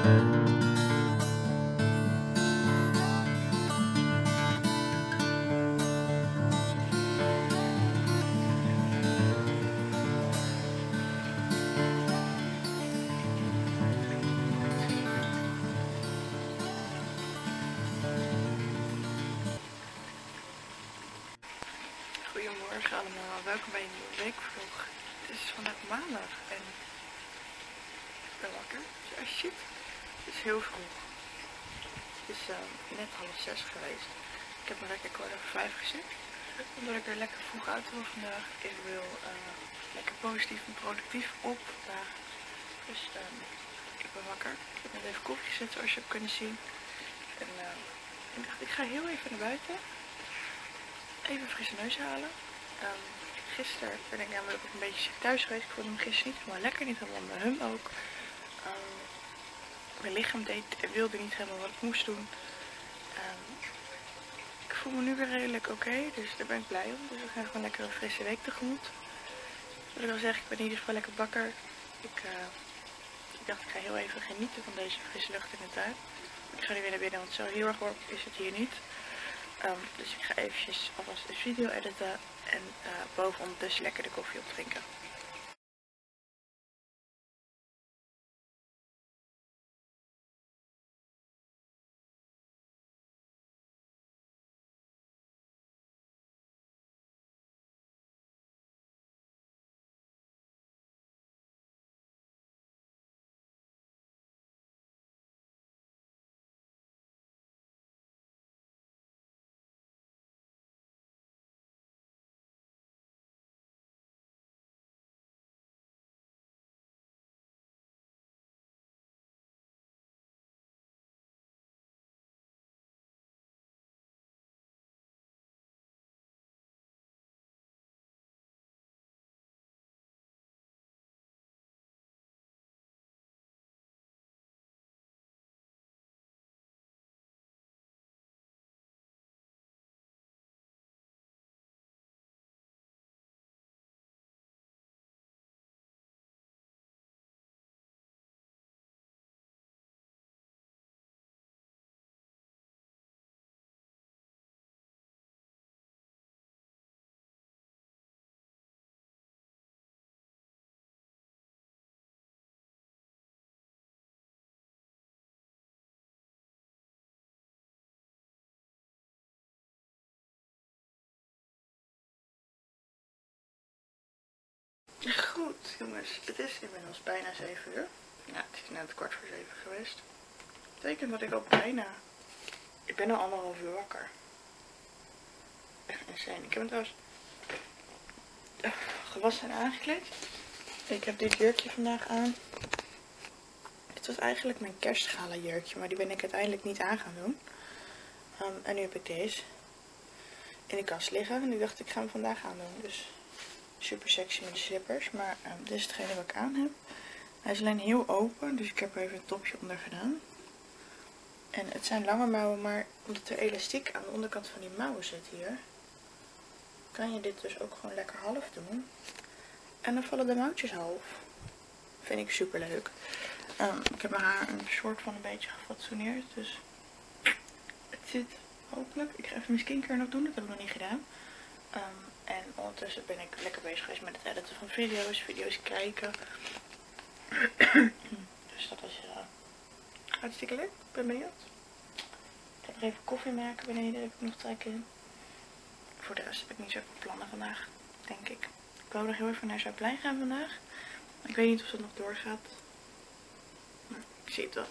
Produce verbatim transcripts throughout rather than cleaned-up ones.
Goedemorgen allemaal, welkom bij een nieuwe weekvlog. Het is vandaag maandag en ik ben wakker, zoals je ziet. Het is heel vroeg. Het is uh, net half zes geweest. Ik heb me lekker kwart over vijf gezet, omdat ik er lekker vroeg uit wil vandaag. Ik wil uh, lekker positief en productief op vandaag. Dus uh, ik ben wakker. Ik heb net even koffie gezet zoals je hebt kunnen zien. En uh, ik dacht, ik ga heel even naar buiten. Even frisse neus halen. Um, gisteren ben ik namelijk ook een beetje ziek thuis geweest. Ik voelde me gisteren niet helemaal lekker, niet helemaal mijn hum ook. Um, mijn lichaam deed, wilde niet helemaal wat ik moest doen. Um, ik voel me nu weer redelijk oké, okay, dus daar ben ik blij om. Dus we gaan gewoon lekker een frisse week tegemoet. Wat ik al zeg, ik ben in ieder geval lekker wakker. Ik, uh, ik dacht ik ga heel even genieten van deze frisse lucht in de tuin. Ik ga nu weer naar binnen, want zo heel erg warm is het hier niet. Um, dus ik ga eventjes alvast een video editen en uh, bovenop dus lekker de koffie opdrinken. Goed jongens, het is inmiddels bijna zeven uur. Ja, het is net kwart voor zeven geweest. Dat betekent dat ik al bijna... Ik ben al anderhalf uur wakker. Echt insane. Ik heb me trouwens gewassen en aangekleed. Ik heb dit jurkje vandaag aan. Het was eigenlijk mijn kerstgala jurkje, maar die ben ik uiteindelijk niet aan gaan doen. Um, en nu heb ik deze in de kast liggen. En ik dacht ik ga hem vandaag aan doen. Dus super sexy met de slippers. Maar um, dit is hetgene wat ik aan heb. Hij is alleen heel open, dus ik heb er even een topje onder gedaan. En het zijn lange mouwen, maar omdat er elastiek aan de onderkant van die mouwen zit hier, kan je dit dus ook gewoon lekker half doen. En dan vallen de mouwtjes half. Vind ik super leuk. Um, ik heb mijn haar een soort van een beetje gefatsoeneerd, dus het zit hopelijk. Ik ga even mijn skincare nog doen, dat heb ik nog niet gedaan. Um, en ondertussen ben ik lekker bezig geweest met het editen van video's, video's kijken. Dus dat is uh, hartstikke leuk. Ik ben benieuwd. Ik ga nog even koffie maken beneden, daar heb ik nog trek in. Voor de rest heb ik niet zoveel plannen vandaag, denk ik. Ik wou nog heel even naar Zuidplein gaan vandaag. Ik weet niet of dat nog doorgaat. Maar ik zie het wel.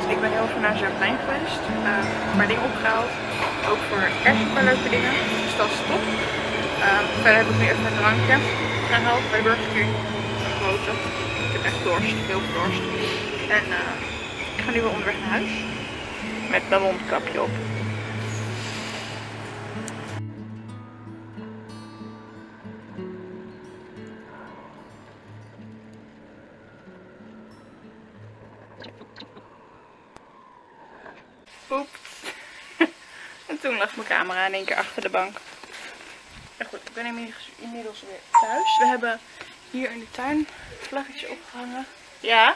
ik ben heel veel naar Zuidplein geweest. Uh, een paar dingen opgehaald. Ook voor echt een paar leuke dingen. Dus dat is top. Uh, verder heb ik nu even een drankje gehaald bij Burger King. Een grote. Ik heb echt dorst. Heel veel dorst. En uh, ik ga nu weer onderweg naar huis. Met mijn mondkapje op. Oeps. En toen lag mijn camera in één keer achter de bank. En goed, ik ben inmiddels weer thuis. We hebben hier in de tuin vlaggetjes opgehangen. Ja.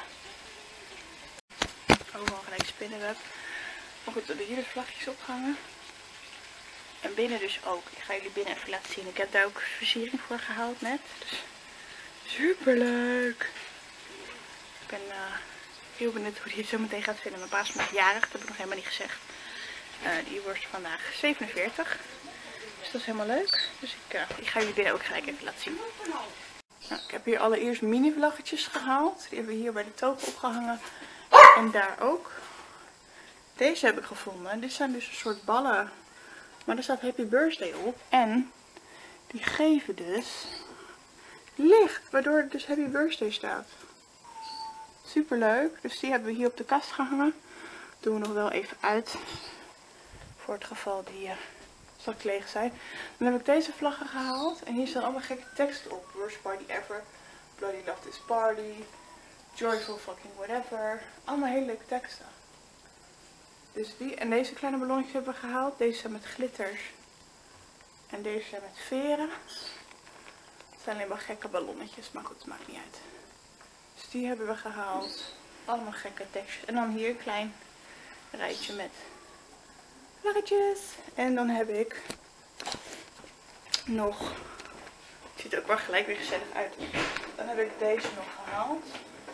Overal gelijk spinnenweb. Maar goed, we hebben hier de vlaggetjes opgehangen. En binnen dus ook. Ik ga jullie binnen even laten zien. Ik heb daar ook versiering voor gehaald net. Dus super leuk. Ik ben uh, heel benieuwd hoe die het zo meteen gaat vinden. Mijn pa is vandaag jarig, dat heb ik nog helemaal niet gezegd. Uh, die wordt vandaag zevenenveertig. Dus dat is helemaal leuk. Dus ik, uh, ik ga jullie binnen ook gelijk even laten zien. Nou, ik heb hier allereerst mini vlaggetjes gehaald. Die hebben we hier bij de togen opgehangen. En daar ook. Deze heb ik gevonden. Dit zijn dus een soort ballen. Maar er staat Happy Birthday op. En die geven dus licht. Waardoor er dus Happy Birthday staat. Super leuk. Dus die hebben we hier op de kast gehangen. Doen we nog wel even uit. Voor het geval die uh, straks leeg zijn. Dan heb ik deze vlaggen gehaald. En hier staan allemaal gekke teksten op. Worst party ever. Bloody love this party. Joyful fucking whatever. Allemaal hele leuke teksten. Dus die. En deze kleine ballonnetjes hebben we gehaald. Deze zijn met glitters. En deze zijn met veren. Het zijn alleen maar gekke ballonnetjes. Maar goed, het maakt niet uit. Dus die hebben we gehaald. Allemaal gekke tekstjes. En dan hier een klein rijtje met vlaggetjes. En dan heb ik nog. Het ziet er ook wel gelijk weer gezellig uit. Dan heb ik deze nog gehaald.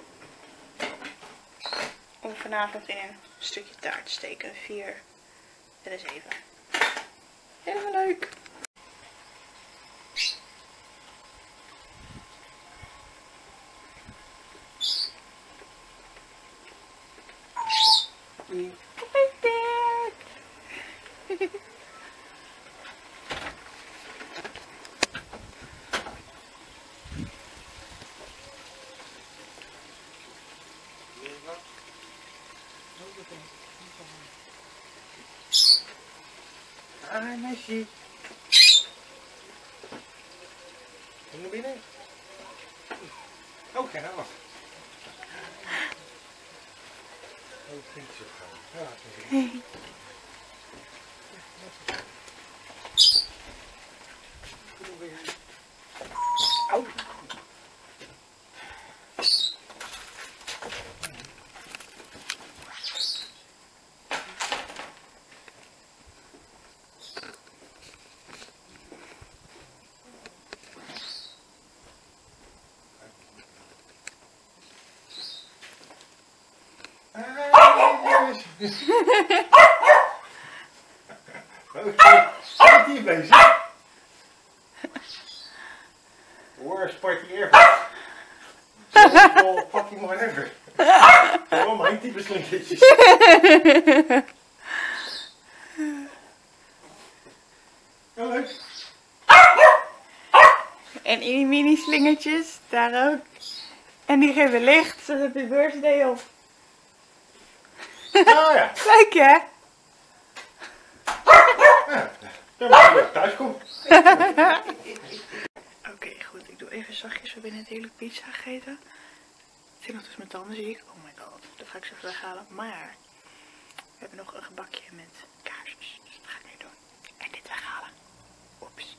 Om vanavond in een stukje taart te steken. vier en een zeven. Helemaal leuk. Gefeliciteerd! Ah, meisje. Kom naar binnen. Oh, ga nou af. Oh, het ging zo gaan. Ja, Hey. Au. Wat is hier bezig? Worst party ever. All fucking whatever. Oh, mijn type slinkertjes. Ja, leuk. En in die mini slingertjes, daar ook. En die geven licht, zodat Happy Birthday op. Oh ja. Leuk hè? Ja, dan moet je thuis komen. Oké, okay, goed. Ik doe even zachtjes. We hebben net heerlijk pizza gegeten. Ik zit nog tussen mijn tanden, zie ik. Oh my god. Dat ga ik zo even weghalen. Maar we hebben nog een gebakje met kaarsjes. Dus dat ga ik nu doen. En dit weghalen. Oeps.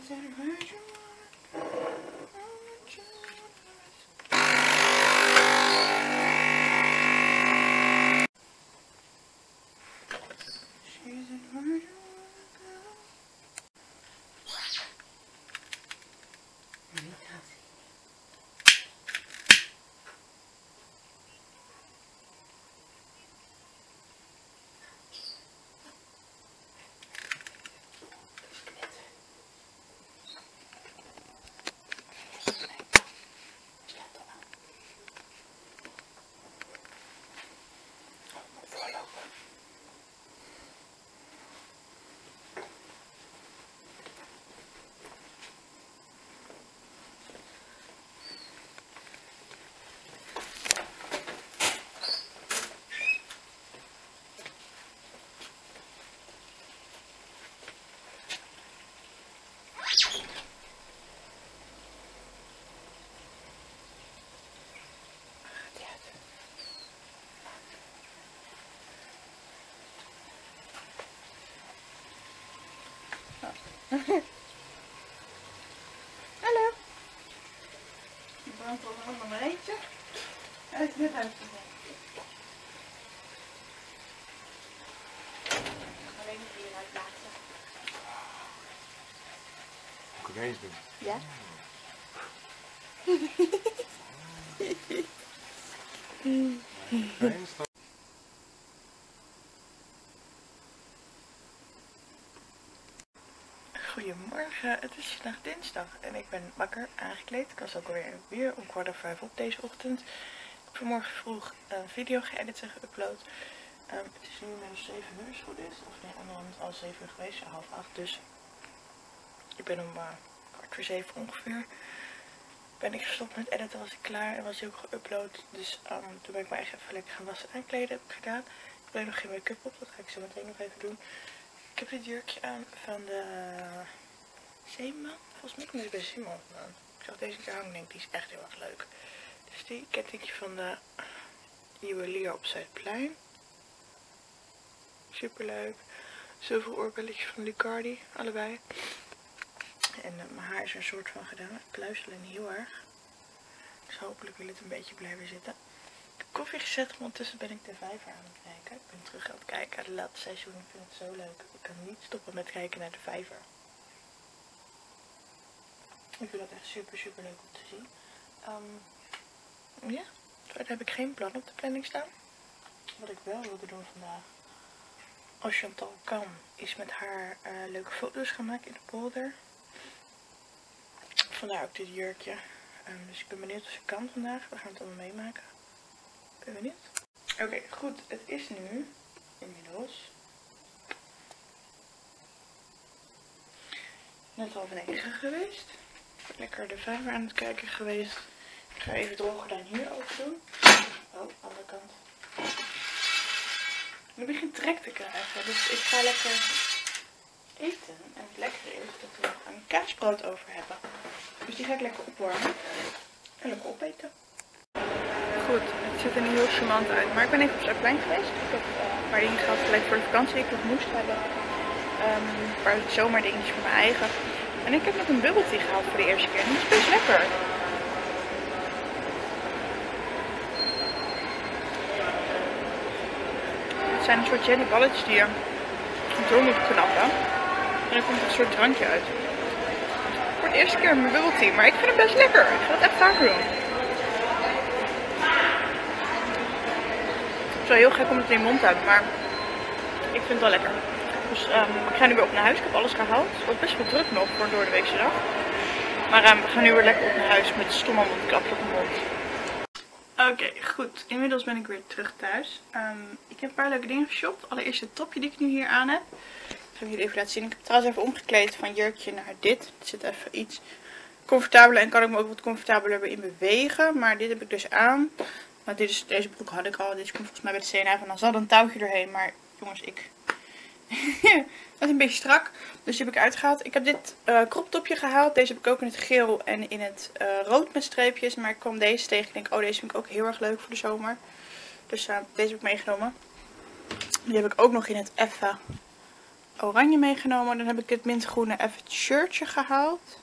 Hallo. Je brandt al allemaal maar eentje. Uit het huis te zijn. Alleen nog hier uitlaten. Konijns doen. Ja. Konijns dan. Goedemorgen, het is vandaag dinsdag en ik ben wakker, aangekleed. Ik was ook alweer weer om kwart over vijf op deze ochtend. Ik heb vanmorgen vroeg een video geëdit en geüpload. Um, het is nu inmiddels zeven uur, als het goed is. Of nee, onderhand al zeven uur geweest, ja, half acht dus. Ik ben om uh, kwart voor zeven ongeveer. Ben ik gestopt met editen, was ik klaar en was hij ook geüpload. Dus um, toen ben ik me echt even lekker gaan wassen en aankleden, heb ik gedaan. Ik heb alleen nog geen make-up op, dat ga ik zo meteen nog even doen. Ik heb dit jurkje aan van de Zeeman. Volgens mij komt dit bij Zeeman vandaan. Ik zag deze keer hangen en denk, die is echt heel erg leuk. Dus die kettingje van de juwelier op Zuidplein. Super leuk. Zoveel oorbelletjes van Lucardi, allebei. En uh, mijn haar is er een soort van gedaan. Ik pluis alleen heel erg. Dus hopelijk wil het een beetje blijven zitten. Ik heb koffie gezet, maar ondertussen ben ik de Vijver aan het kijken. Ik ben terug aan het kijken. De laatste seizoen, ik vind het zo leuk. Ik kan niet stoppen met kijken naar de Vijver. Ik vind dat echt super super leuk om te zien. Um, ja, verder heb ik geen plan op de planning staan. Wat ik wel wilde doen vandaag, als Chantal kan, is met haar uh, leuke foto's gaan maken in de polder. Vandaar ook dit jurkje. Um, dus ik ben benieuwd of ze kan vandaag. We gaan het allemaal meemaken. Ik ben benieuwd. Oké, okay, goed. Het is nu inmiddels net half negen geweest. Lekker de Vijver aan het kijken geweest. Ik ga even het rolgordijn hier open doen. Oh, andere kant. Nu begint trek te krijgen. Dus ik ga lekker eten. En het lekkere is dat we nog een kaasbrood over hebben. Dus die ga ik lekker opwarmen. En lekker opeten. Goed, het ziet er niet heel charmant uit. Maar ik ben even op Zuidplein geweest. Ik heb uh, waar dingen gehad gelijk voor de vakantie die ik nog moest hebben. Um, een paar zomerdingetjes voor mijn eigen. En ik heb nog een bubble tea gehaald voor de eerste keer. En die is best lekker. Het zijn een soort jellyballetjes die je door moet knappen. En dan komt er een soort drankje uit. Voor de eerste keer mijn bubble tea. Maar ik vind het best lekker. Ik ga het echt vaker doen. Het is wel heel gek om het in je mond te hebben. Maar ik vind het wel lekker. Dus um, ik ga nu weer op naar huis. Ik heb alles gehaald. Het wordt best wel druk nog voor door de weekse dag. Maar um, we gaan nu weer lekker op naar huis met stomme mondkapje op mijn mond. Oké, okay, goed. Inmiddels ben ik weer terug thuis. Um, ik heb een paar leuke dingen geshopt. Allereerst het topje die ik nu hier aan heb. Ik ga jullie even laten zien. Ik heb trouwens even omgekleed van jurkje naar dit. Het zit even iets comfortabeler en kan ik me ook wat comfortabeler in bewegen. Maar dit heb ik dus aan. Maar dit is, deze broek had ik al. Dit komt volgens mij bij de C N A van. Dan zat een touwtje doorheen. Maar jongens, ik... dat is een beetje strak. Dus die heb ik uitgehaald. Ik heb dit uh, crop topje gehaald. Deze heb ik ook in het geel en in het uh, rood met streepjes. Maar ik kwam deze tegen. Ik denk, oh, deze vind ik ook heel erg leuk voor de zomer. Dus uh, deze heb ik meegenomen. Die heb ik ook nog in het effe oranje meegenomen. Dan heb ik het mintgroene even het shirtje gehaald.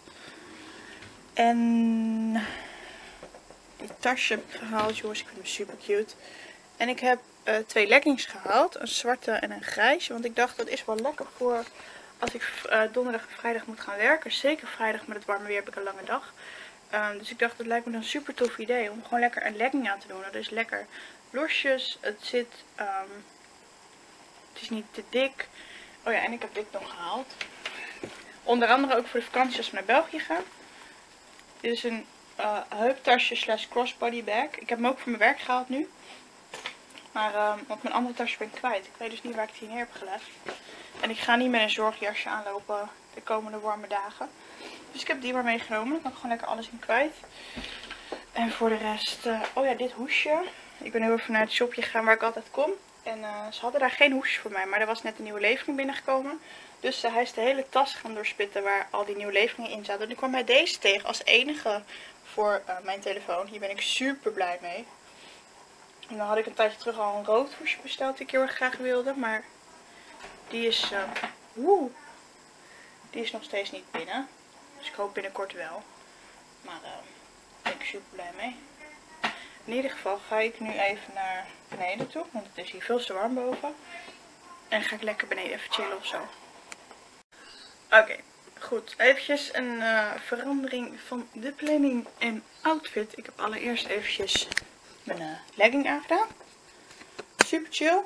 En die tasje heb ik gehaald, jongens. Ik vind hem super cute. En ik heb uh, twee leggings gehaald. Een zwarte en een grijze. Want ik dacht dat is wel lekker voor als ik uh, donderdag en vrijdag moet gaan werken. Zeker vrijdag met het warme weer heb ik een lange dag. Um, dus ik dacht dat lijkt me een super tof idee om gewoon lekker een legging aan te doen. Dat is lekker losjes. Het zit... Um, het is niet te dik. Oh ja, en ik heb dit nog gehaald. Onder andere ook voor de vakantie als we naar België gaan. Dit is een uh, heuptasje slash crossbody bag. Ik heb hem ook voor mijn werk gehaald nu. Maar, uh, want mijn andere tasje ben ik kwijt. Ik weet dus niet waar ik het hier neer heb gelegd. En ik ga niet met een zorgjasje aanlopen de komende warme dagen. Dus ik heb die maar meegenomen. Dan kan ik gewoon lekker alles in kwijt. En voor de rest... Uh, oh ja, dit hoesje. Ik ben heel even naar het shopje gegaan waar ik altijd kom. En uh, ze hadden daar geen hoesjes voor mij. Maar er was net een nieuwe levering binnengekomen. Dus uh, hij is de hele tas gaan doorspitten waar al die nieuwe leveringen in zaten. En ik kwam bij deze tegen als enige voor uh, mijn telefoon. Hier ben ik super blij mee. En dan had ik een tijdje terug al een rood hoesje besteld die ik heel erg graag wilde. Maar die is, uh, woe, die is nog steeds niet binnen. Dus ik hoop binnenkort wel. Maar uh, daar ben ik super blij mee. In ieder geval ga ik nu even naar beneden toe. Want het is hier veel te warm boven. En ga ik lekker beneden even chillen of zo. Oké, okay, goed. Eventjes een uh, verandering van de planning en outfit. Ik heb allereerst eventjes mijn uh, legging aangedaan. Super chill.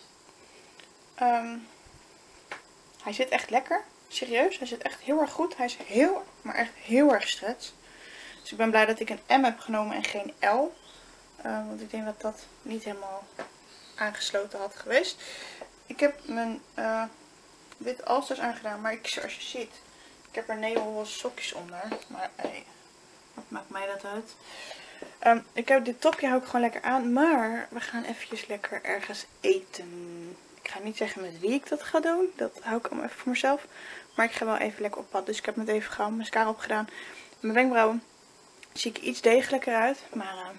Um, hij zit echt lekker. Serieus, hij zit echt heel erg goed. Hij is heel, maar echt heel erg stretch. Dus ik ben blij dat ik een M heb genomen en geen L. Uh, want ik denk dat dat niet helemaal aangesloten had geweest. Ik heb mijn uh, witte All-Stars aangedaan. Maar ik, zoals je ziet, ik heb er neonroze sokjes onder. Maar hey, wat maakt mij dat uit? Um, ik heb dit topje hou ik gewoon lekker aan. Maar we gaan eventjes lekker ergens eten. Ik ga niet zeggen met wie ik dat ga doen. Dat hou ik allemaal even voor mezelf. Maar ik ga wel even lekker op pad. Dus ik heb net even gauw mascara opgedaan. Mijn wenkbrauwen zie ik iets degelijker uit. Maar uh,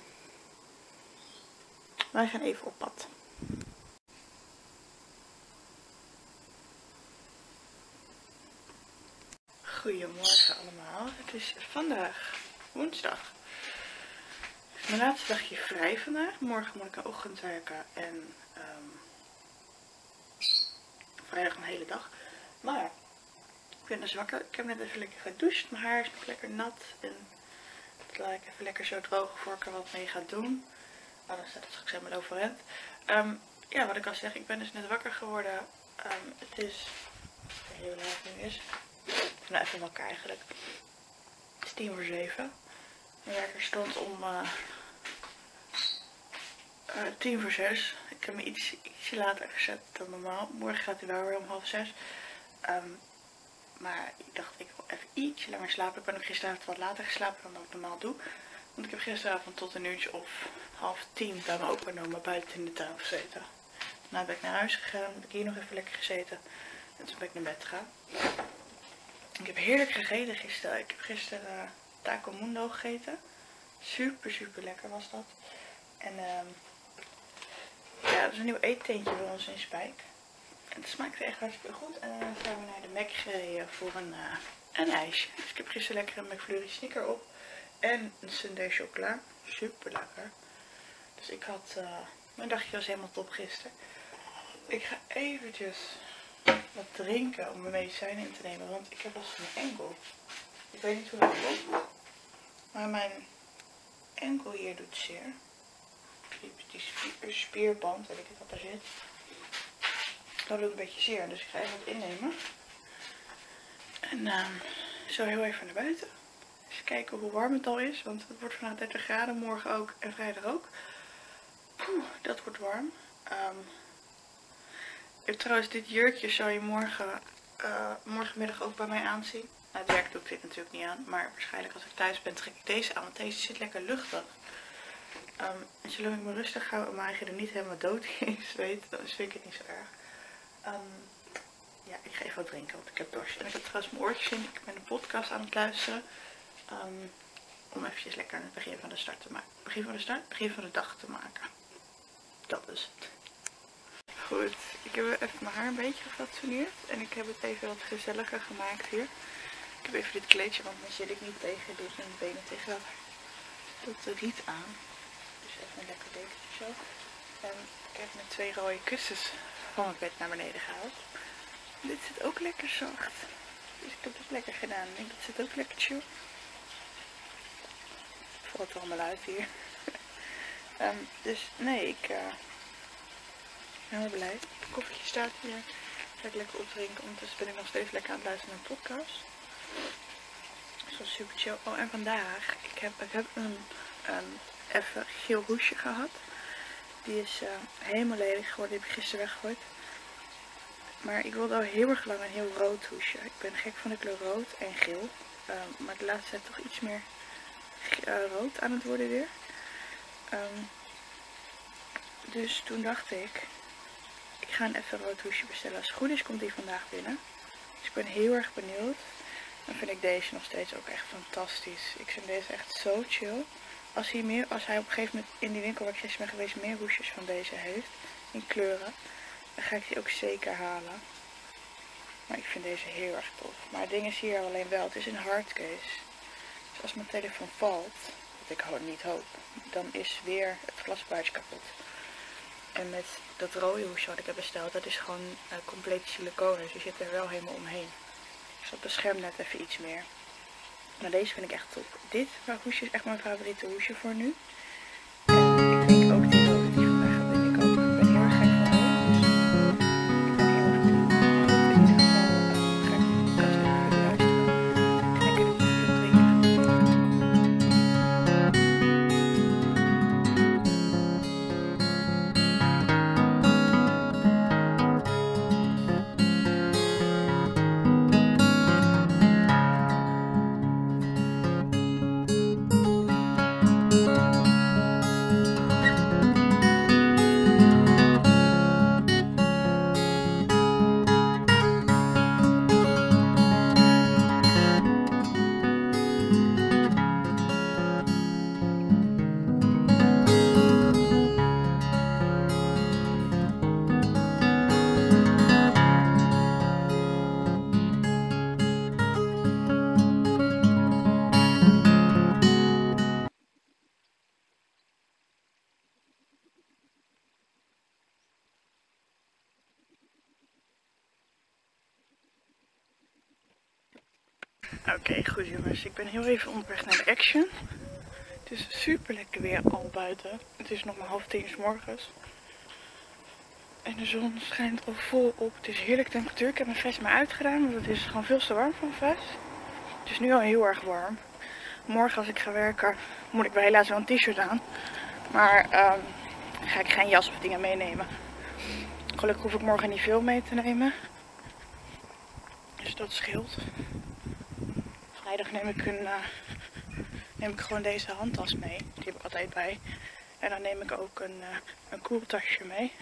wij gaan even op pad. Goedemorgen allemaal. Het is vandaag woensdag. Het is mijn laatste dagje vrij vandaag. Morgen moet ik een ochtend werken en um, vrijdag een hele dag. Maar ik ben dus wakker. Ik heb net even lekker gedoucht. Mijn haar is nog lekker nat. En dat laat ik even lekker zo drogen voor ik er wat mee ga doen. Oh, dan staat het straks helemaal overeind. Um, ja, wat ik al zeg. Ik ben dus net wakker geworden. Um, het is... heel laat nu is. Nou, even in elkaar eigenlijk. Het is tien voor zeven. Mijn werker stond om uh, uh, tien voor zes. Ik heb me iets, ietsje later gezet dan normaal. Morgen gaat hij wel weer om half zes. Um, maar ik dacht, ik wil even ietsje langer slapen. Ik ben ook gisteravond wat later geslapen dan dat ik normaal doe. Want ik heb gisteravond tot een uurtje of half tien bij mijn opa en oma buiten in de tuin gezeten. Daarna ben ik naar huis gegaan. Heb ik hier nog even lekker gezeten. En toen ben ik naar bed gegaan. Ik heb heerlijk gegeten gisteren. Ik heb gisteren uh, taco mundo gegeten. Super, super lekker was dat. En uh, ja, dat is een nieuw eetteentje bij ons in Spijk. En het smaakte echt hartstikke goed. En dan zijn we naar de Mac gereden voor een, uh, een ijsje. Dus ik heb gisteren lekker een McFlurry sneaker op. En een sundae chocola. Super lekker. Dus ik had... Uh, mijn dagje was helemaal top gisteren. Ik ga eventjes... wat drinken om mijn medicijnen in te nemen, want ik heb last van mijn enkel. Ik weet niet hoe dat komt, maar mijn enkel hier doet zeer. Die, die spier, spierband, weet ik niet wat daar zit. Dat doet een beetje zeer, dus ik ga even wat innemen. En uh, zo heel even naar buiten. Eens kijken hoe warm het al is, want het wordt vandaag dertig graden, morgen ook en vrijdag ook. Poeh, dat wordt warm. Um, Ik heb trouwens dit jurkje, zou je morgen, uh, morgenmiddag ook bij mij aanzien. Nou, het werk doe ik dit natuurlijk niet aan, maar waarschijnlijk als ik thuis ben trek ik deze aan, want deze zit lekker luchtig. Um, en zolang ik me rustig hou en mijn eigen er niet helemaal dood in zweet, dan vind ik het niet zo erg. Um, ja, ik ga even wat drinken, want ik heb dorst. En ik heb trouwens mijn oortjes in, ik ben een podcast aan het luisteren. Um, om eventjes lekker het begin van de start te maken. Begin van de start? Begin van de dag te maken. Dat is het. Goed, ik heb even mijn haar een beetje gefatsoeneerd en ik heb het even wat gezelliger gemaakt hier. Ik heb even dit kleedje, want dan zit ik niet tegen dit mijn benen tegen dat riet aan. Dus even een lekker dekentje zo. En ik heb met twee rode kussens van het bed naar beneden gehaald. Dit zit ook lekker zacht. Dus ik heb het lekker gedaan. Ik denk dat zit ook lekker chill. Het valt allemaal uit hier. um, dus nee, ik uh, ben heel blij. Het koffietje staat hier. Ga ik lekker opdrinken. Ondertussen ben ik nog steeds lekker aan het luisteren naar een podcast. Dat is super chill. Oh, en vandaag, ik heb, ik heb een, een even geel hoesje gehad. Die is uh, helemaal ledig geworden. Die heb ik gisteren weggegooid. Maar ik wilde al heel erg lang een heel rood hoesje. Ik ben gek van de kleur rood en geel. Uh, maar de laatste tijd toch iets meer uh, rood aan het worden weer. Um, dus toen dacht ik, ik ga een even rood hoesje bestellen. Als het goed is komt die vandaag binnen. Dus ik ben heel erg benieuwd. Dan vind ik deze nog steeds ook echt fantastisch. Ik vind deze echt zo chill. Als hij, meer, als hij op een gegeven moment in die winkel waar ik gisteren ben geweest meer hoesjes van deze heeft. In kleuren. Dan ga ik die ook zeker halen. Maar ik vind deze heel erg tof. Maar het ding is hier alleen wel. Het is een hardcase. Dus als mijn telefoon valt. Wat ik gewoon niet hoop. Dan is weer het glasbuitje kapot. En met dat rode hoesje wat ik heb besteld. Dat is gewoon uh, compleet siliconen. Dus je zit er wel helemaal omheen. Dus dat beschermt net even iets meer. Maar deze vind ik echt top. Dit hoesje is echt mijn favoriete hoesje voor nu. En ik denk ook die rode die vandaag gaat binnenkomen. Ik ben heel erg gek van rood. Dus ik ben heel erg benieuwd. In ieder geval ga ik de podcast even luisteren. En lekker de koffie opdrinken. Oké, okay, goed jongens. Ik ben heel even onderweg naar de Action. Het is super lekker weer al buiten. Het is nog maar half tien 's morgens. En de zon schijnt al vol op. Het is heerlijk temperatuur. Ik heb mijn vest maar uitgedaan, want het is gewoon veel te warm voor mijn vest. Het is nu al heel erg warm. Morgen als ik ga werken moet ik wel helaas wel een t-shirt aan. Maar um, ga ik geen jas of dingen meenemen. Gelukkig hoef ik morgen niet veel mee te nemen. Dus dat scheelt. Vrijdag neem ik, een, uh, neem ik gewoon deze handtas mee. Die heb ik altijd bij. En dan neem ik ook een, uh, een koeltasje mee.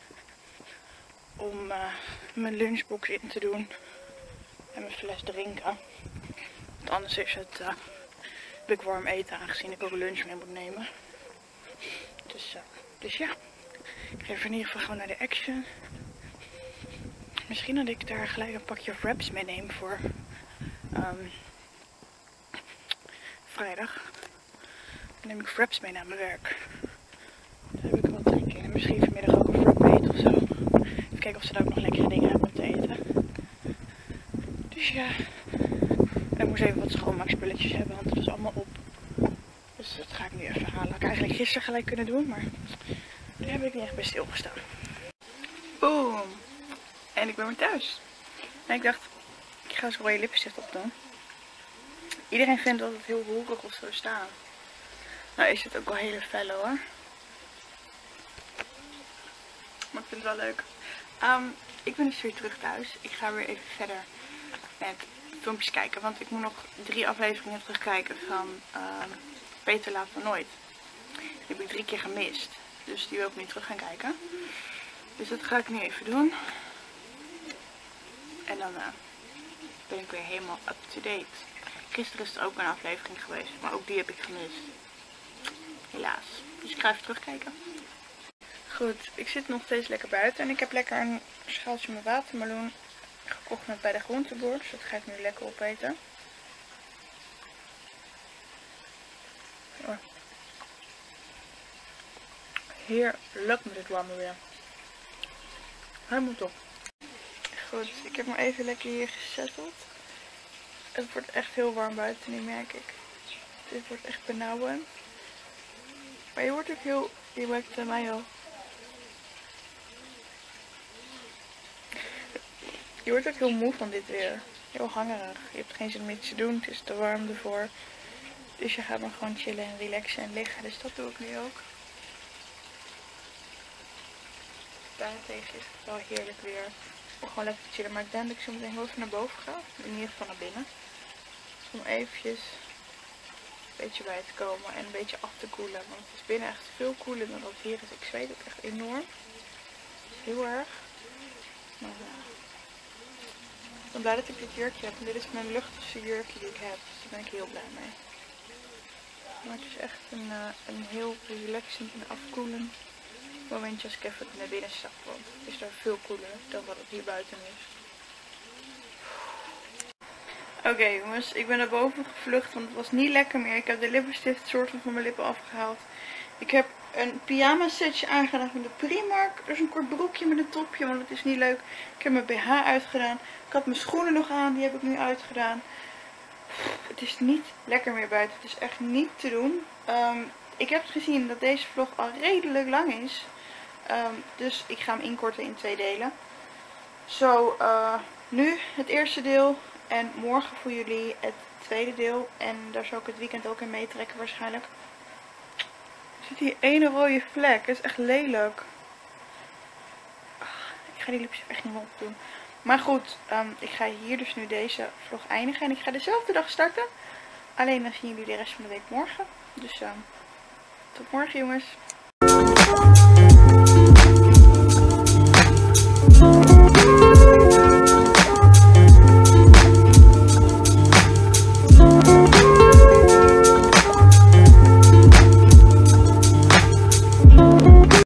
Om uh, mijn lunchbox in te doen. En mijn fles drinken. Want anders is het, uh, heb ik warm eten aangezien ik ook lunch mee moet nemen. Dus, uh, dus ja. Ik ga even in ieder geval gewoon naar de Action. Misschien dat ik daar gelijk een pakje wraps meeneem voor um, vrijdag. Dan neem ik wraps mee naar mijn werk. Dan heb ik wat drinken. En misschien vanmiddag ook een wrap eten of zo. Even kijken of ze daar ook nog lekkere dingen hebben om te eten. Dus ja. En ik moest even wat schoonmaakspulletjes hebben, want het is allemaal op. Dus dat ga ik nu even halen. Had ik eigenlijk gisteren gelijk kunnen doen, maar daar heb ik niet echt bij stilgestaan. Boom! En ik ben weer thuis. En ik dacht, ik ga eens rode lipstift opdoen. Iedereen vindt dat het heel hoerig of zo staan. Nou is het ook wel hele felle hoor. Maar ik vind het wel leuk. Um, ik ben dus weer terug thuis. Ik ga weer even verder met filmpjes kijken. Want ik moet nog drie afleveringen terugkijken van um, Beter Laat dan Nooit. Die heb ik drie keer gemist. Dus die wil ik nu terug gaan kijken. Dus dat ga ik nu even doen. En dan uh, ben ik weer helemaal up to date. Gisteren is er ook een aflevering geweest. Maar ook die heb ik gemist. Helaas. Dus ik ga even terugkijken. Goed, ik zit nog steeds lekker buiten en ik heb lekker een schaaltje met watermeloen gekocht met bij de groenteboer. Dus dat ga ik nu lekker opeten. Oh. Heerlijk met dit warme weer. Hij moet op. Goed, ik heb me even lekker hier gezetteld. Het wordt echt heel warm buiten, nu merk ik. Dit wordt echt benauwend. Maar je wordt ook heel, je merkt het aan mij al. Je wordt ook heel moe van dit weer. Heel hangerig. Je hebt geen zin meer te doen. Het is te warm ervoor. Dus je gaat maar gewoon chillen en relaxen en liggen. Dus dat doe ik nu ook. Daarentegen is het wel heerlijk weer. Om gewoon lekker te chillen. Maar ik denk dat ik zo meteen heel even naar boven ga. In ieder geval naar binnen. Om eventjes een beetje bij te komen en een beetje af te koelen. Want het is binnen echt veel koeler dan dat hier is. Ik zweet ook echt enorm. Heel erg. Maar uh, ik ben blij dat ik dit jurkje heb. En dit is mijn luchtigste jurkje die ik heb. Dus daar ben ik heel blij mee. Maar het is echt een, uh, een heel relaxend en afkoelend momentje als ik even naar binnen stap. Want het is daar veel koeler dan wat het hier buiten is. Oké okay, jongens, ik ben naar boven gevlucht, want het was niet lekker meer. Ik heb de lippenstift soort van van mijn lippen afgehaald. Ik heb een pyjama setje aangedaan van de Primark. Dus een kort broekje met een topje, want het is niet leuk. Ik heb mijn B H uitgedaan. Ik had mijn schoenen nog aan, die heb ik nu uitgedaan. Het is niet lekker meer buiten, het is echt niet te doen. Um, ik heb gezien dat deze vlog al redelijk lang is. Um, dus ik ga hem inkorten in twee delen. Zo, uh, nu het eerste deel. En morgen voor jullie het tweede deel. En daar zal ik het weekend ook in meetrekken waarschijnlijk. Er zit hier ene rode vlek. Dat is echt lelijk. Ik ga die lipstift echt niet meer opdoen. Maar goed, um, ik ga hier dus nu deze vlog eindigen. En ik ga dezelfde dag starten. Alleen dan zien jullie de rest van de week morgen. Dus um, tot morgen jongens.